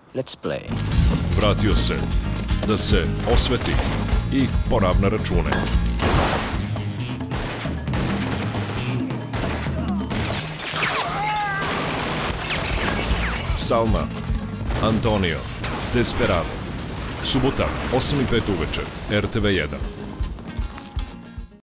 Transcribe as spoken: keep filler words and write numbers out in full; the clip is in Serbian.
Let's play. Vratio se da se osveti i poravna račune. Salma, Antonio, Desperado. Subota, osam i pet uveče, R T V jedan.